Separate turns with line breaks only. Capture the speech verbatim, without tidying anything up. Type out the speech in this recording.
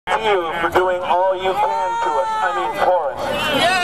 To you for doing all you can to us, I mean for us.